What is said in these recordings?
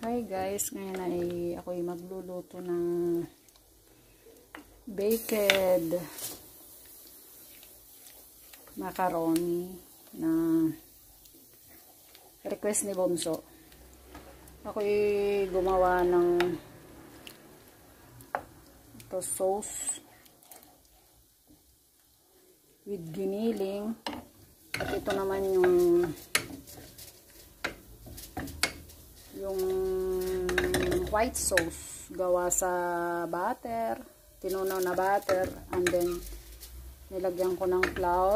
Hi guys, ngayon ay ako'y magluluto ng baked macaroni na request ni Bonso. Ako'y gumawa ng ito sauce with giniling at ito naman yung white sauce gawa sa butter, tinunaw na butter, and then nilagyan ko ng flour,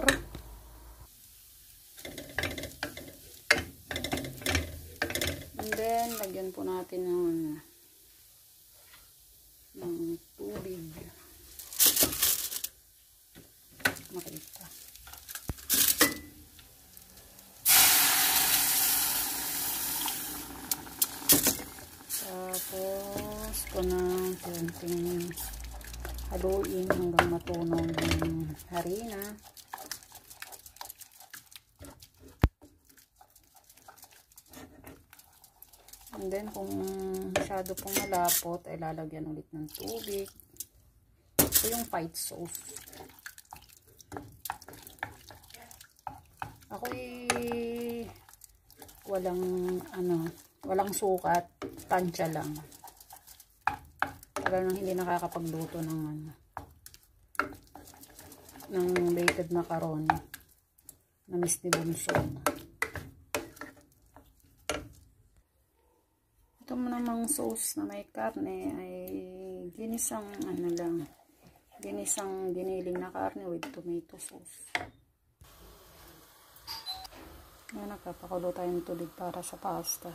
and then lagyan po natin ng tubig. Makita. Tapos ito na konting haluin hanggang matunaw yung harina. And then kung masyado pong malapot ay lalagyan ulit ng tubig. Ito yung white sauce. Ako'y walang sukat, tansya lang. Tagal nang hindi nakakapagluto ng baked macaroni na miss ni Bunso. Ito namang sauce na may karne ay ginisang ginisang giniling na karne with tomato sauce. Ngayon nagpapakulo tayo ng tubig para sa pasta.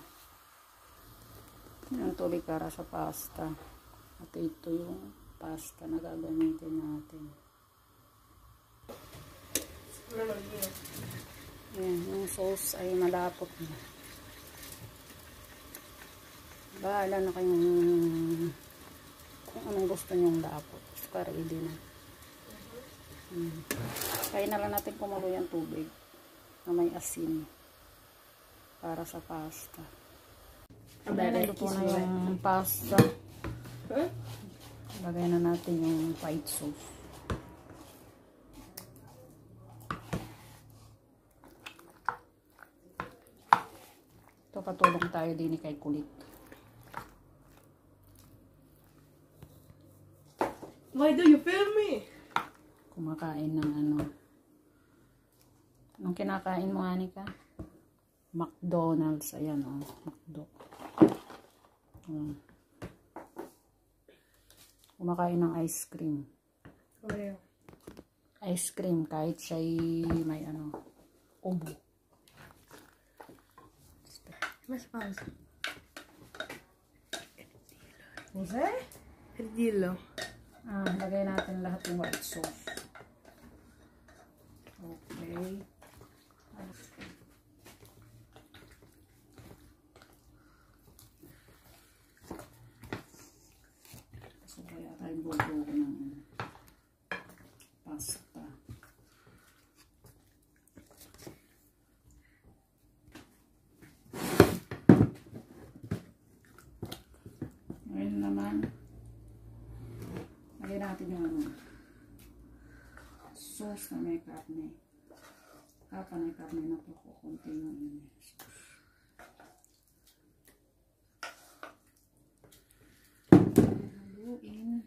Yung tubig para sa pasta. At ito yung pasta na gagamitin natin. Ayan, yung sauce ay malapot na. Bahala na kayong kung anong gusto nyong lapot. Saka ready na. Kaya na lang natin kumulo yung tubig na may asin para sa pasta. Luto na yung pasta. Lagay na natin yung white sauce. Ito patulong tayo din kay kulit. Why do you film me? Kumakain ng anong kinakain mo, Anika? McDonald's. Ayan o, McDo. Kumakain ng ice cream. Oh, Ice cream kahit siya'y may ubo. Mas pausa. Jose? Perdilo. Lagay natin lahat ng white sauce. Okay. So, kaya tayo buto ko ng pasta. Ngayon naman, lagyan natin yung sauce na may karne. Kapan ay karne na to, kukunti yung sauce. Haluin.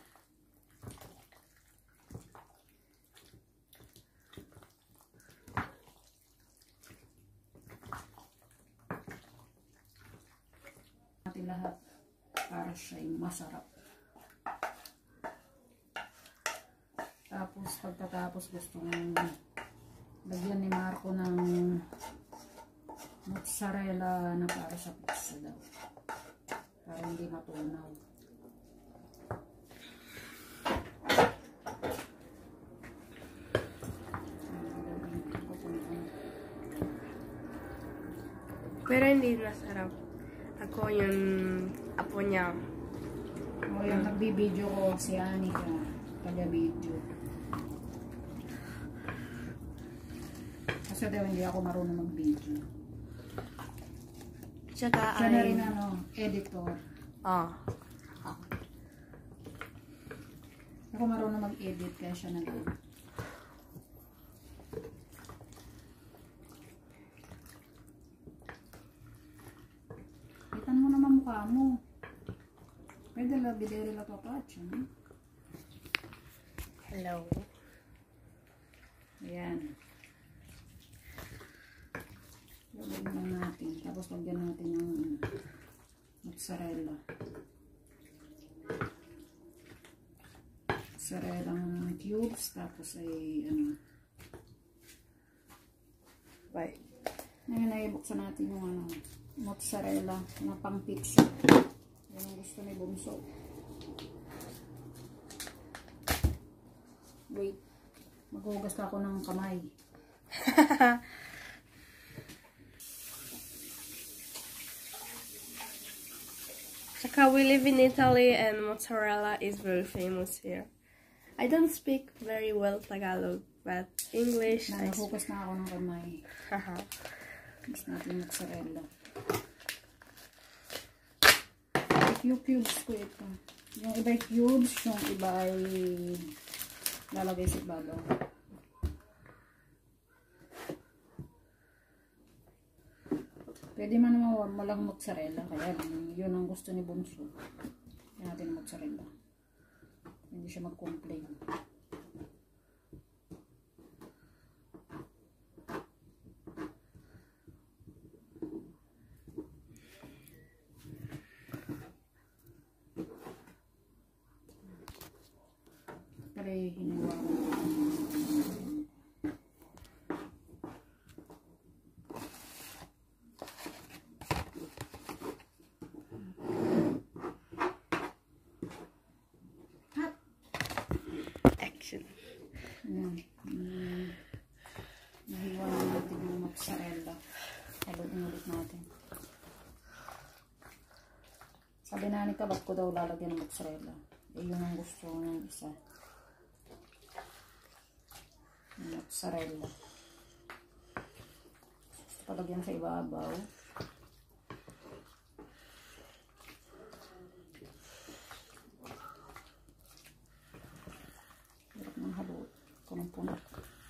Natin lahat para siya'y masarap. Tapos pagkatapos gusto kong lagyan ni Marco ng mozzarella na para sa pizza daw. Para hindi matunaw. Pero hindi masarap. Ako yung apo niya. O yung nagbibideo ko si Anika. Taga-video. Kasi daw hindi ako marunong mag-video. Tsaka Siya na rin editor. Ako marunong mag-edit kaya siya na lang. Kitan mo naman mukha mo. Pwede lang bidere la papacha. Hello. Ayan. Lagyan lang natin. Tapos lagyan natin ng mozzarella. Mozzarella cubes. Tapos ay Right. Ngayon ay buksan natin yung mozzarella na pang pizza. Yan ang gusto ni Bunso. Wait. Maghugas ka ako ng kamay. Tsaka we live in Italy and mozzarella is very famous here. I don't speak very well Tagalog, but English I speak. Naghugas na ako ng kamay. Mas natin mozzarella. Cubes ko ito. Yung iba ay cubes, yung iba ay lalagay sa ibabaw. Pwede man naman walang mozzarella, kaya yun ang gusto ni Bunso. Kaya natin mozzarella. Hindi siya mag-complain. Pare, hiniwa ko. Action. Ayan. Nahiwa na natin yung mozzarella. Haluin ulit natin. Sabi na ni Kabat ko daw lalagyan ng mozzarella. Eh, yun ang gusto ng isa. Mozzarella. Gusto palagyan sa ibabaw. Hirap ng halo. Punong-puno.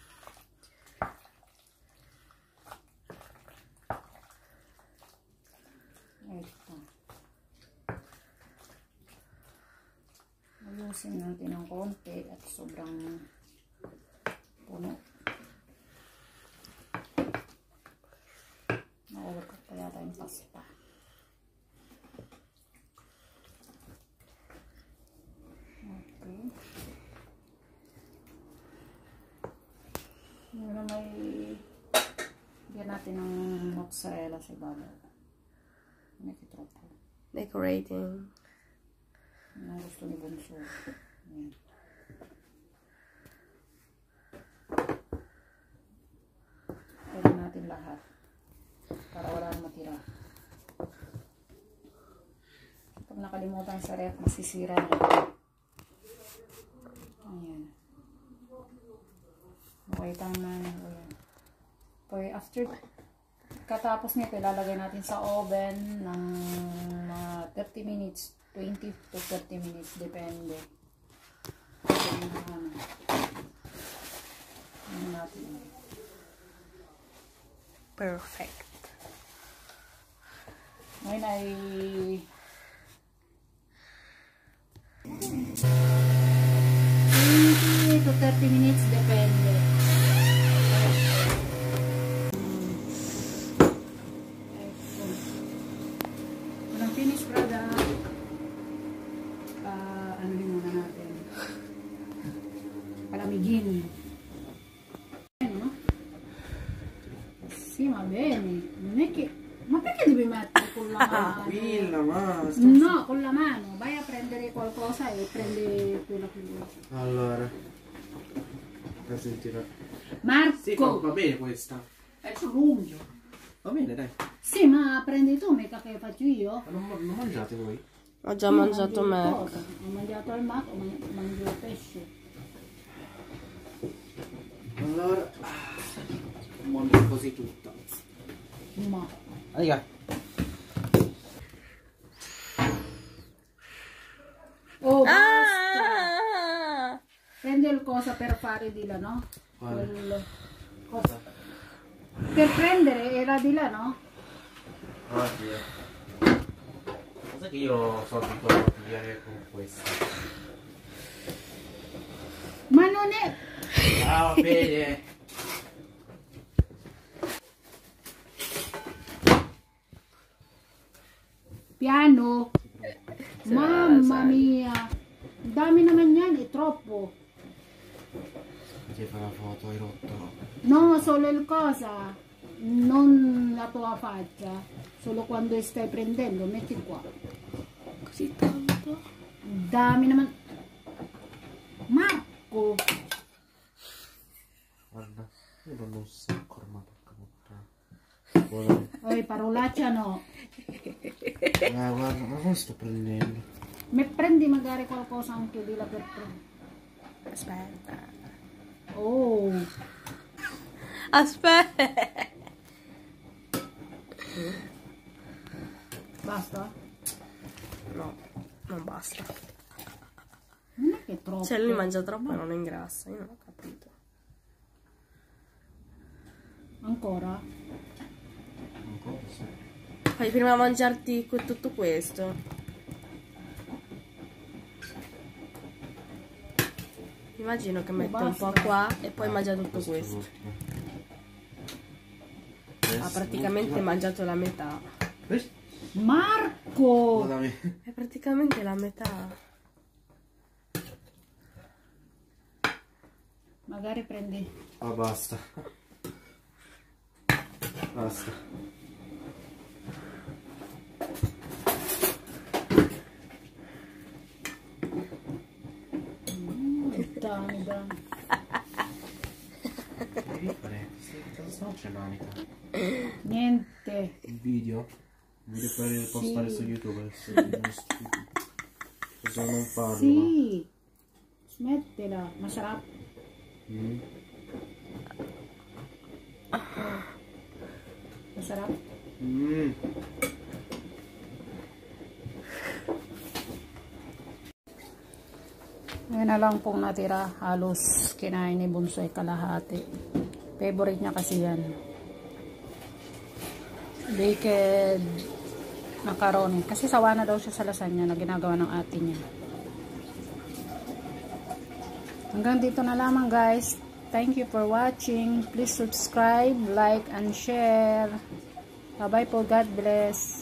Ito. Ayusin natin ng konti at sobrang puno. Nakawagod pa yata yung pasta. Okay. Ngayon may bigyan natin ng mozzarella sa ibabaw. Nakitropo. Decorating. Yan ang gusto ni Bunso. Ayan. Pwede natin lahat. Para wala nang matira. Pag nakalimutan sa ref, masisira na. Ayan. Okay, tama na. Ayan. Okay, after katapos nito, ilalagay natin sa oven ng 30 minutes, 20 to 30 minutes, depende. Ano natin. Perfect. Ngayon ay 20 to 30 minutes, depende. Walang finish product. Anuhin muna natin. Palamigin. Ano? Sì, va bene. Non è che... Ma perché devi mettere con la mano? Qui la mano. No, con la mano. Vai a prendere qualcosa e prendi quella che vuoi. Allora. La sentirò. Sì, Marco! va bene questa. Sono unghio. Va bene, dai. Sì, ma prendi tu, mica che faccio io. Ma non mangiate voi? Ho già Io mangiato mangio il Mac. cosa. Ho mangiato il Mac, mangio il pesce. Allora. Mangio così tutto. Ma... Raga. cosa per fare di là, no? Quale? Cosa? Per prendere era di là, no? Oddio. Cosa che io sono abituato a pigliare con questa. Ma non è... Ah, va bene. Piano. Mamma mia. Dami naman yan, è troppo. Ti fai la foto, hai rotto. No, solo il cosa. Non la tua faccia. Solo quando stai prendendo, metti qua. Così tanto. Dami naman. Marco. Guarda, io non ho un sacco ormai, porca puttana. Oi, parolaccia no. Guarda, ma come sto prendendo? Mi prendi magari qualcosa anche di là per prendere. Aspetta. Oh. Aspetta. Basta? No, non basta. Non è che è troppo. Cioè lui mangia troppo e non ingrassa, io non ho capito. Ancora? Ancora sì. Fai prima mangiarti tutto questo. Immagino che mette un po' basta. qua e poi mangia tutto questo. Ha praticamente mangiato la metà. Marco! Guardami. È praticamente la metà. Magari prendi. Ah, basta. Basta. Dai, dai. Devi fare. Cosa sto facendo, Anica? Niente. Il video? Un video per postare su YouTube. Adesso uno stupido. Cosa non farlo? Sì. Smettila. Ma sarà... Mm. Masarap. Mm. Ngayon na lang pong natira. Halos kinain ni Bunsoy kalahati. Favorite niya kasi yan. Baked macaroni. Kasi sawa na daw siya sa lasagna na ginagawa ng ate niya. Hanggang dito na lamang guys. Thank you for watching. Please subscribe, like, and share. Bye-bye po. God bless.